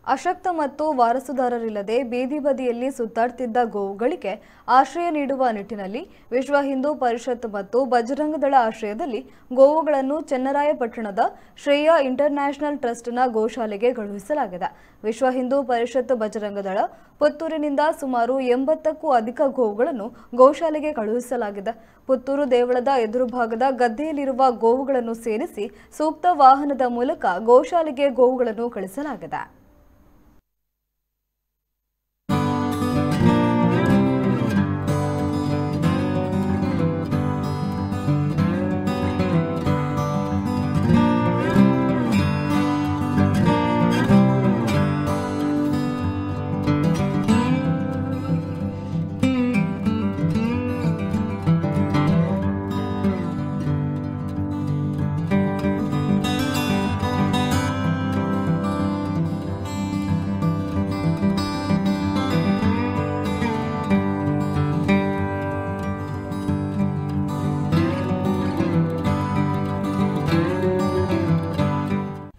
ಅಶಕ್ತ ಮತ್ತು ವಾರಸುದಾರರಿಲ್ಲದೆ ಬೀದಿ ಬದಿಯಲ್ಲಿ ಸುತ್ತಾಡ್ತಿದ್ದ ಗೋವುಗಳಿಗೆ ಆಶ್ರಯ ನೀಡುವ ನಿಟ್ಟಿನಲ್ಲಿ ವಿಶ್ವ ಹಿಂದೂ ಪರಿಷತ್ ಮತ್ತು ಬಜರಂಗದಳ ಆಶ್ರಯದಲ್ಲಿ ಗೋವುಗಳನ್ನು ಚನ್ನರಾಯಪಟ್ಟಣದ ಶ್ರೇಯ ಇಂಟರ್ನ್ಯಾಷನಲ್ ಟ್ರಸ್ಟ್ನ ಗೋಶಾಲೆಗೆ ಕಳುಹಿಸಲಾಗಿದೆ. ವಿಶ್ವ ಹಿಂದೂ ಪರಿಷತ್ ಬಜರಂಗದಳ ಪುತ್ತೂರಿನಿಂದ ಸುಮಾರು 80ಕ್ಕೂ ಅಧಿಕ ಗೋವುಗಳನ್ನು ಗೋಶಾಲೆಗೆ ಕಳುಹಿಸಲಾಗಿದೆ. ಪುತ್ತೂರು ದೇವಳದ ಎದುರು ಭಾಗದ ಗದ್ದೆಯಲ್ಲಿರುವ ಗೋವುಗಳನ್ನು ಸೇರಿಸಿ ಸೂಕ್ತ ವಾಹನದ ಮೂಲಕ ಗೋಶಾಲೆಗೆ ಗೋವುಗಳನ್ನು ಕಳಿಸಲಾಗಿದೆ.